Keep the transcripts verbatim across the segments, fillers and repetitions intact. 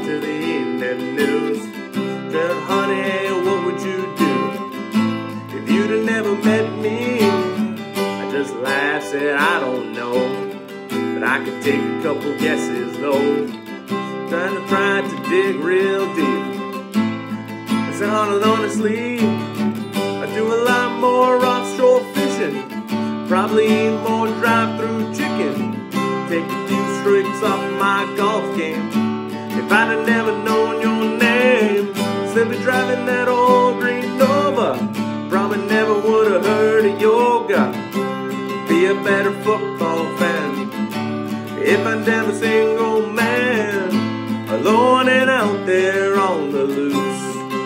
to the evening news. Said, honey, what would you do if you'd have never met me? I just laughed, said, I don't know, but I could take a couple guesses though. Trying to try to dig real deep. I said, honestly, I do a lot more offshore fishing, probably eat more drive-through chicken, take a few streaks off my golf game. If I'd have never known your name, simply driving that old green Nova, probably never would have heard of yoga, be a better football fan if I'd never single man, alone and out there on the loose.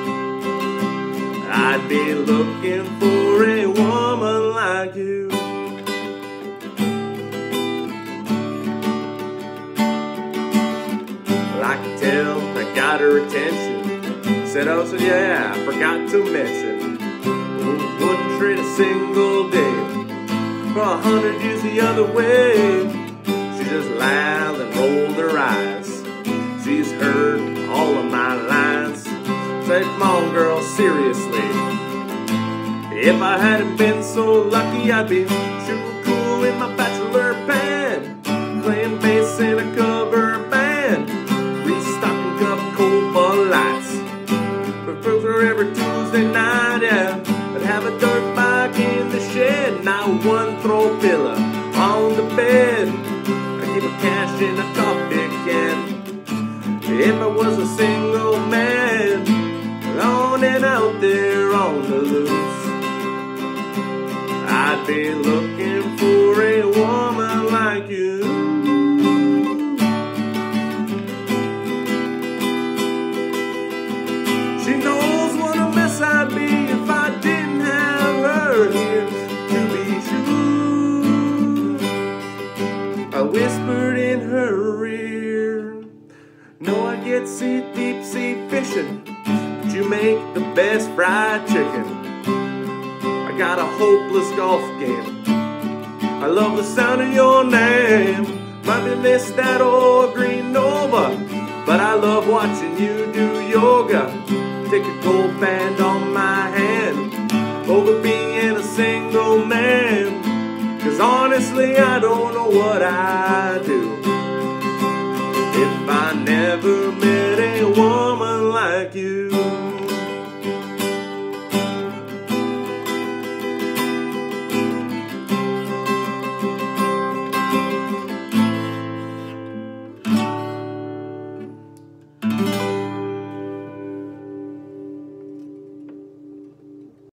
I'd be looking for a woman like you. I could tell I got her attention. Said, oh, so yeah, I forgot to mention, wouldn't trade a single day for a hundred years the other way. She just laughed and rolled her eyes. She's heard all of my lines. Said, come on, girl, seriously. If I hadn't been so lucky, I'd be shooting cool in my bachelor pad, playing bass in a cover band, restocking cup cold Bud Lights for for every Tuesday night. Yeah, I'd have a dirt bike in the shed, not one throw pillow on the bed. I'd keep my cash in a coffee can. If I was a single man, alone and out there on the loose, I'd be looking for a woman like you. She knows what a mess I'd be if I didn't have her here to be sure. I whispered in her ear, know I get sea deep sea fishing, but you make the best fried chicken. I got a hopeless golf game, I love the sound of your name. Might be miss that old green Nova, but I love watching you do yoga. Take a gold band on my hand over being a single man, 'cause honestly I don't know what I'd do if I never met a woman like you. Thank you.